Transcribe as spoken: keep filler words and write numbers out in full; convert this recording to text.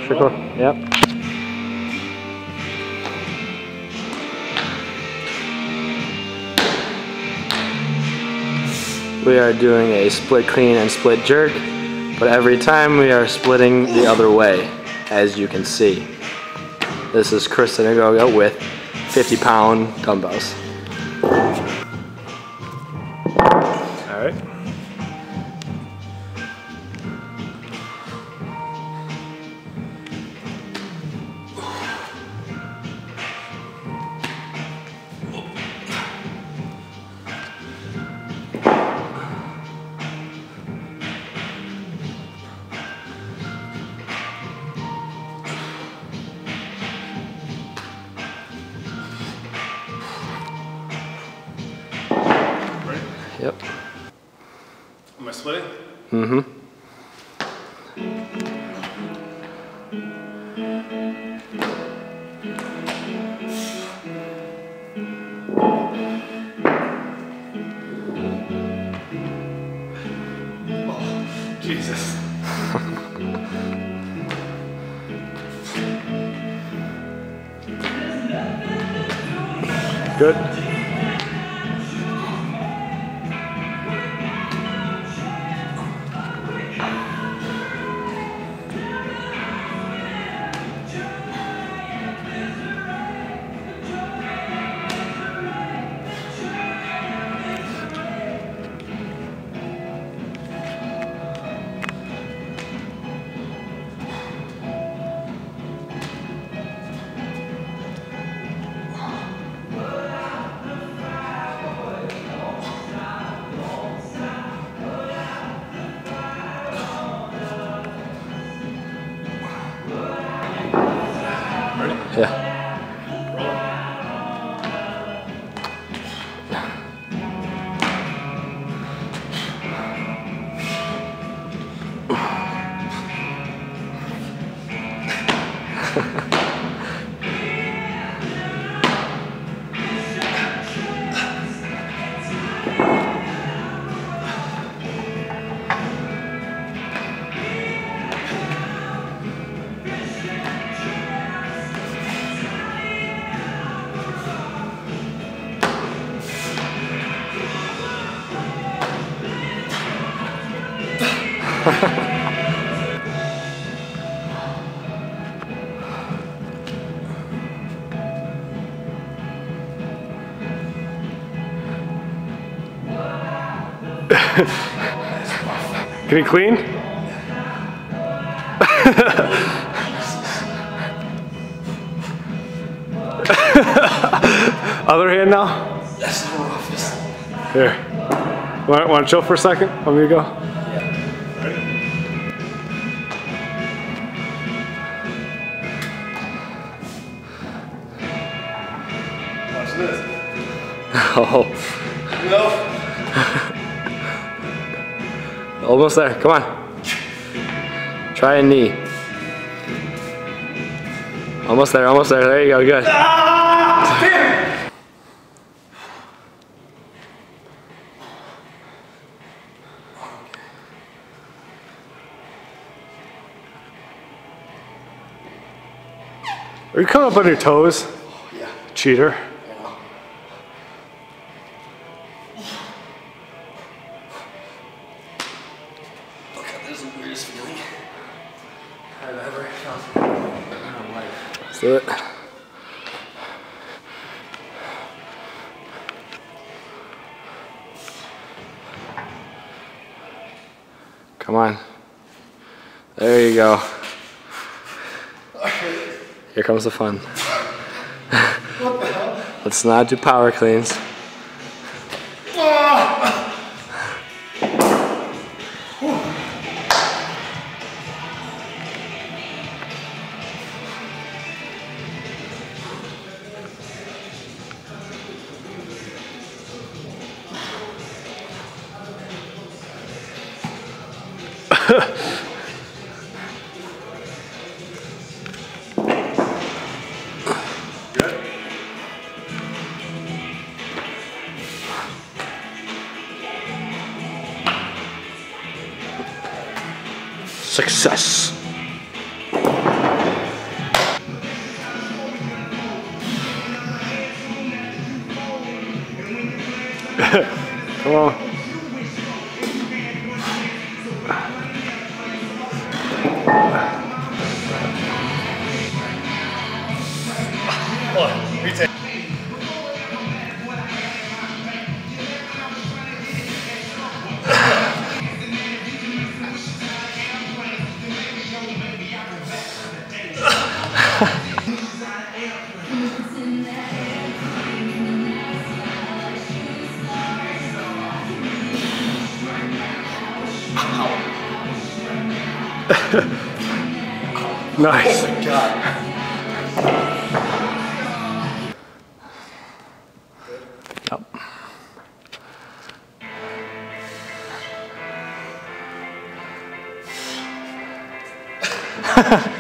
Trickle. Yep. We are doing a split clean and split jerk, but every time we are splitting the other way, as you can see. This is Chris Sinagoga with fifty pound dumbbells. All right. Yep. Am I splitting? Mm-hmm. Oh, Jesus. Good. Yeah. Can you clean? Other hand now? That's the roughest. Here. Want, want to chill for a second? Want me to go? Yeah. Ready? Watch this. Oh. No. Almost there. Come on. Try a knee. Almost there. Almost there. There you go. Good. Ah, damn. Are you coming up on your toes? Oh, yeah. Cheater. Yeah. Okay, this is the weirdest feeling I've ever felt in my life. Let's do it. Come on. There you go. Here comes the fun. What the hell? Let's not do power cleans. Success. Come on. One, retake. Nice. Oh my god. Yep.